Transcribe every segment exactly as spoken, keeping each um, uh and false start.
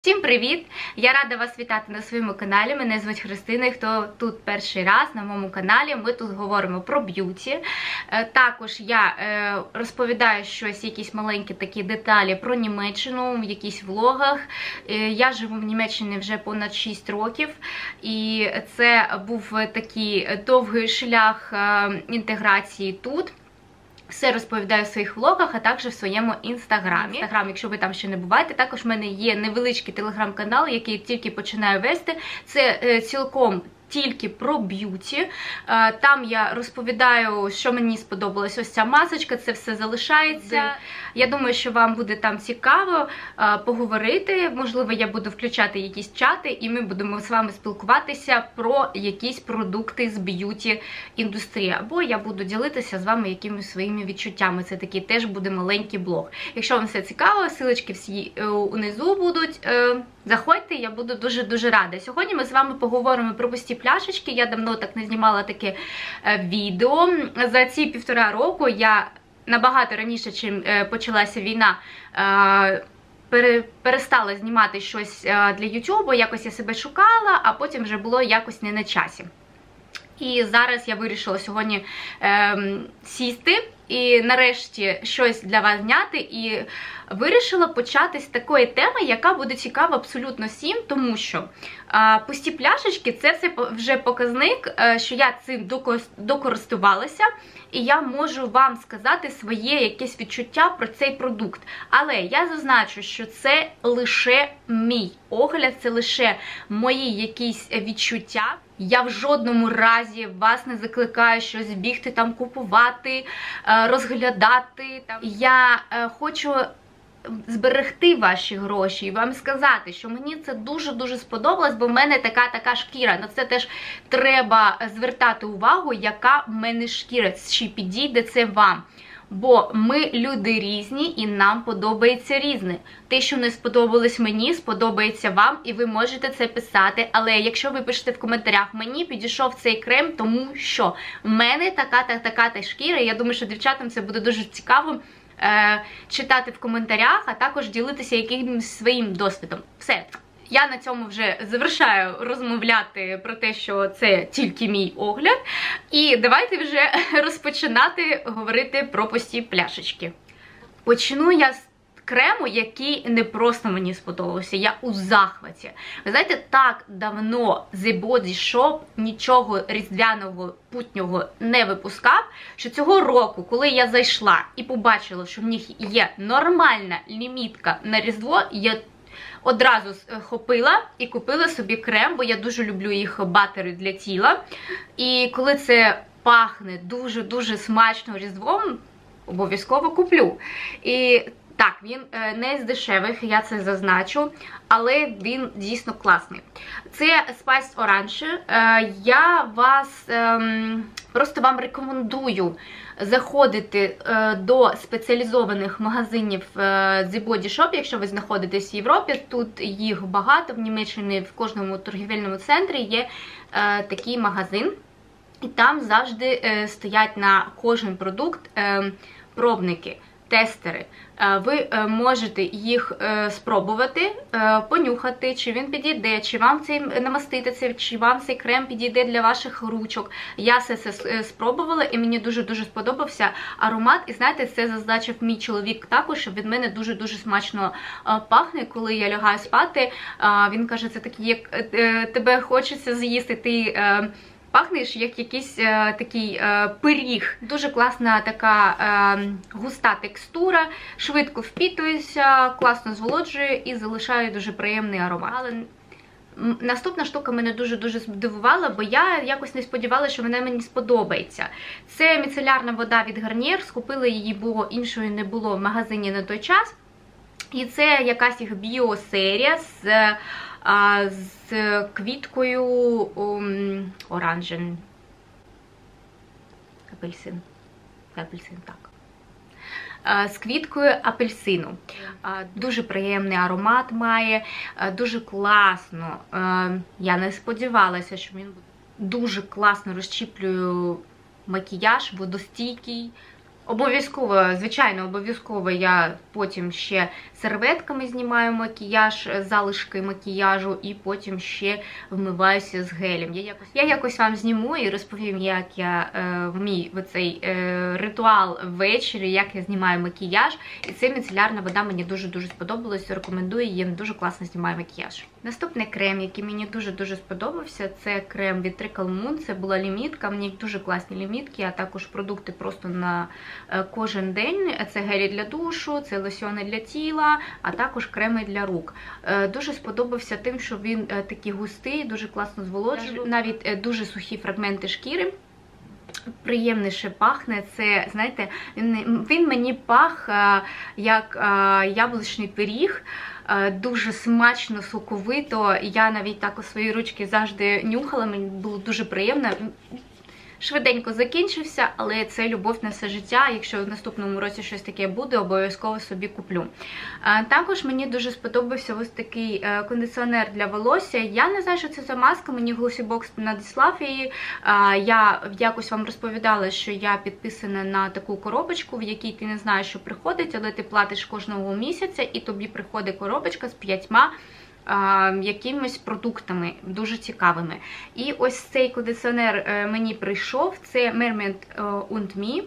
Всім привіт! Я рада вас вітати на своєму каналі. Мене звуть Христина, і хто тут перший раз на моєму каналі, ми тут говоримо про б'юті. Також я розповідаю щось, якісь маленькі такі деталі про Німеччину в якісь влогах. Я живу в Німеччині вже понад шість років, і це був такий довгий шлях інтеграції тут. Все розповідаю в своїх влогах, а також в своєму інстаграмі. Інстаграм, якщо ви там ще не буваєте, також в мене є невеличкий телеграм-канал, який тільки починаю вести. Це е, цілком тільки про б'юті. Там я розповідаю, що мені сподобалось. Ось ця масочка, це все залишається. Я думаю, що вам буде там цікаво поговорити. Можливо, я буду включати якісь чати, і ми будемо з вами спілкуватися про якісь продукти з б'юті-індустрії. Або я буду ділитися з вами якимись своїми відчуттями. Це такий теж буде маленький блог. Якщо вам все цікаво, ссылочки всі унизу будуть. Заходьте, я буду дуже-дуже рада. Сьогодні ми з вами поговоримо про пусті пляшечки. Я давно так не знімала таке відео. За ці півтора року я набагато раніше, чим почалася війна, перестала знімати щось для ютубу, якось я себе шукала, а потім вже було якось не на часі. І зараз я вирішила сьогодні е, сісти і нарешті щось для вас зняти, і вирішила почати з такої теми, яка буде цікава абсолютно всім, тому що е, пусті пляшечки – це все вже показник, е, що я цим докористувалася, і я можу вам сказати своє якесь відчуття про цей продукт. Але я зазначу, що це лише мій огляд, це лише мої якісь відчуття. Я в жодному разі вас не закликаю щось бігти там купувати, розглядати. Я хочу зберегти ваші гроші і вам сказати, що мені це дуже-дуже сподобалось, бо в мене така-така шкіра. На це теж треба звертати увагу, яка в мене шкіра, чи підійде це вам. Бо ми люди різні, і нам подобається різне. Те, що не сподобалось мені, сподобається вам, і ви можете це писати. Але якщо ви пишете в коментарях, мені підійшов цей крем, тому що в мене така-та-така шкіра, і я думаю, що дівчатам це буде дуже цікаво е читати в коментарях, а також ділитися якимось своїм досвідом. Все. Я на цьому вже завершаю розмовляти про те, що це тільки мій огляд. І давайте вже розпочинати говорити про пусті пляшечки. Почну я з крему, який не просто мені сподобався, я у захваті. Ви знаєте, так давно The Body Shop нічого різдвяного, путнього не випускав, що цього року, коли я зайшла і побачила, що в них є нормальна лімітка на Різдво, я одразу хопила і купила собі крем, бо я дуже люблю їх батери для тіла. І коли це пахне дуже-дуже смачно Різдвом, обов'язково куплю. І так, він не з дешевих, я це зазначу, але він дійсно класний. Це Spice Orange. Я вас, просто вам рекомендую заходити до спеціалізованих магазинів The Body Shop, якщо ви знаходитесь в Європі. Тут їх багато, в Німеччині в кожному торгівельному центрі є такий магазин. І там завжди стоять на кожен продукт пробники, тестери. Ви можете їх спробувати, понюхати, чи він підійде, чи вам цей намастити це, чи вам цей крем підійде для ваших ручок. Я все це спробувала, і мені дуже-дуже сподобався аромат. І знаєте, це зазначив мій чоловік також, що від мене дуже-дуже смачно пахне, коли я лягаю спати. Він каже, це такий, як тебе хочеться з'їсти, ти пахнеш як якийсь е, такий е, пиріг. Дуже класна така е, густа текстура, швидко впітується, класно зволоджує і залишає дуже приємний аромат. Але наступна штука мене дуже-дуже здивувала, бо я якось не сподівалася, що вона мені сподобається. Це міцелярна вода від Garnier, скупила її, бо іншої не було в магазині на той час. І це якась їх біосерія з А, з квіткою ум, оранжевим. Апельсин. Апельсин, так. А, з квіткою апельсину. А, дуже приємний аромат має, а, дуже класно. А, я не сподівалася, що він буде дуже класно розчіплює макіяж, водостійкий. Обов'язково, звичайно, обов'язково я потім ще серветками знімаю макіяж, залишки макіяжу, і потім ще вмиваюся з гелем. Я якось, я якось вам зніму і розповім, як я е, в мій в цей е, ритуал ввечері, як я знімаю макіяж. І ця міцелярна вода мені дуже-дуже сподобалась, рекомендую, її дуже класно знімає макіяж. Наступний крем, який мені дуже-дуже сподобався, це крем від Trickle Moon, це була лімітка, мені дуже класні лімітки, а також продукти просто на кожен день. Це гелі для душу, це лосьони для тіла, а також креми для рук. Дуже сподобався тим, що він такий густий, дуже класно зволоджує, навіть дуже сухі фрагменти шкіри. Приємніше пахне, це, знаєте, він, він мені пах як яблучний пиріг, дуже смачно, соковито. Я навіть так у свої ручки завжди нюхала, мені було дуже приємно. Швиденько закінчився, але це любов на все життя. Якщо в наступному році щось таке буде, обов'язково собі куплю. Також мені дуже сподобався ось такий кондиціонер для волосся. Я не знаю, що це за маска, мені Glossy надіслав її. Я якось вам розповідала, що я підписана на таку коробочку, в якій ти не знаєш, що приходить, але ти платиш кожного місяця, і тобі приходить коробочка з п'ятьма якимись продуктами дуже цікавими. І ось цей кондиціонер мені прийшов, це Mermaid and Me,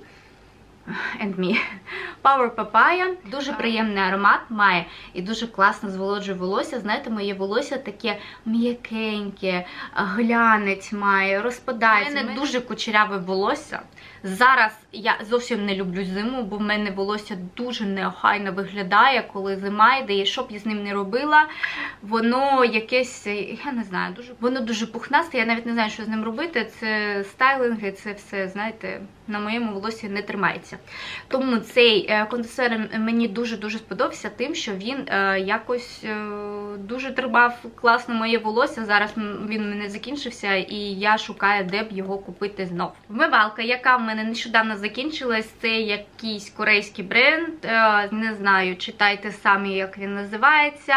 and Me. Power Papaya. Дуже приємний аромат має і дуже класно зволоджує волосся. Знаєте, моє волосся таке м'якеньке, глянець має, розпадається. У мене дуже кучеряве волосся. Зараз я зовсім не люблю зиму, бо в мене волосся дуже неохайно виглядає, коли зима йде, і що б я з ним не робила, воно якесь, я не знаю, дуже, воно дуже пухнасте, я навіть не знаю, що з ним робити. Це стайлинги, це все, знаєте, на моєму волосі не тримається. Тому цей кондиціонер мені дуже-дуже сподобався тим, що він е, якось е, дуже тримав класно моє волосся. Зараз він в мене закінчився, і я шукаю, де б його купити знов. Вмивалка, яка в мене нещодавно закінчилась, це якийсь корейський бренд, е, не знаю, читайте самі, як він називається.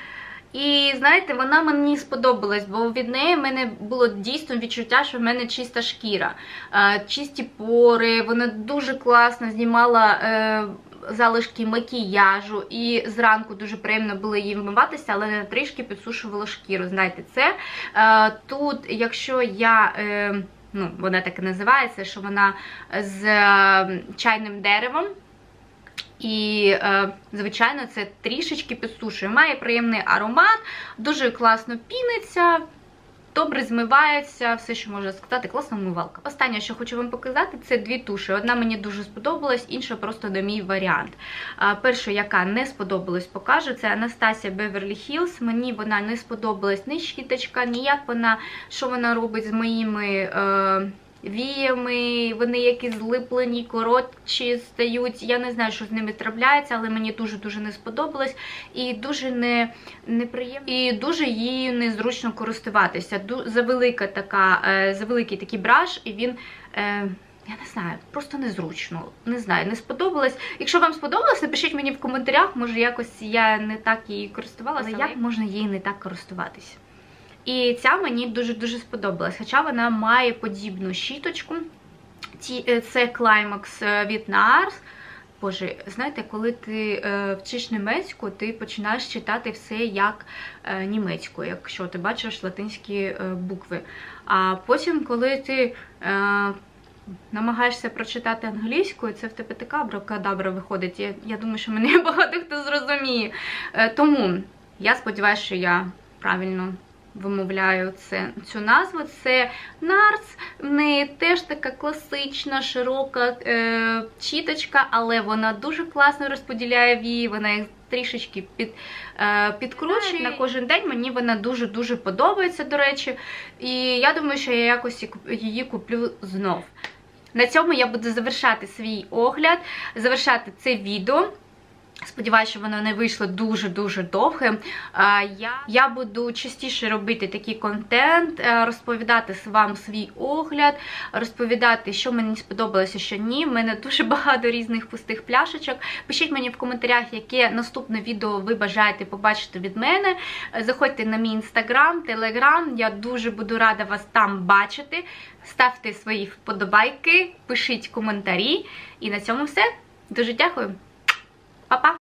І, знаєте, вона мені сподобалась, бо від неї в мене було дійсно відчуття, що в мене чиста шкіра, чисті пори, вона дуже класно знімала залишки макіяжу, і зранку дуже приємно було її вмиватися, але не трішки підсушувала шкіру, знаєте, це. Тут, якщо я... ну, вона так і називається, що вона з чайним деревом. І, е, звичайно, це трішечки підсушує. Має приємний аромат, дуже класно піниться, добре змивається, все, що можна сказати, класна вмивалка. Останнє, що хочу вам показати, це дві туші. Одна мені дуже сподобалась, інша просто не мій варіант. А, перша, яка не сподобалась, покажу, це Anastasia Beverly Hills. Мені вона не сподобалась ні щіточка, ні як вона, що вона робить з моїми... Е, віями, вони якісь злиплені, коротші стають. Я не знаю, що з ними трапляється, але мені дуже-дуже не сподобалось. І дуже не, неприємно. І дуже її незручно користуватися. Завелика така, завеликий такий браш, і він... Я не знаю, просто незручно. Не знаю, не сподобалось. Якщо вам сподобалось, напишіть мені в коментарях, може якось я не так її користувалася, але як можна її не так користуватися. І ця мені дуже-дуже сподобалась, хоча вона має подібну щіточку. Це Climax від Nars. Боже, знаєте, коли ти е, вчиш німецьку, ти починаєш читати все як е, німецькою, якщо ти бачиш латинські е, букви. А потім, коли ти е, намагаєшся прочитати англійською, це в тебе така абракадабра виходить. Я, я думаю, що мене багато хто зрозуміє. Е, тому я сподіваюся, що я правильно вимовляю це, цю назву. Це Nars, в неї теж така класична, широка е, щіточка, але вона дуже класно розподіляє вії, вона їх трішечки під, е, підкручує. На кожен день мені вона дуже-дуже подобається, до речі, і я думаю, що я якось її куплю знов. На цьому я буду завершати свій огляд, завершати це відео. Сподіваюся, що воно не вийшло дуже-дуже довге. Я, я буду частіше робити такий контент, розповідати вам свій огляд, розповідати, що мені сподобалося, що ні. У мене дуже багато різних пустих пляшечок. Пишіть мені в коментарях, яке наступне відео ви бажаєте побачити від мене. Заходьте на мій інстаграм, телеграм. Я дуже буду рада вас там бачити. Ставте свої вподобайки, пишіть коментарі. І на цьому все. Дуже дякую. Па-па!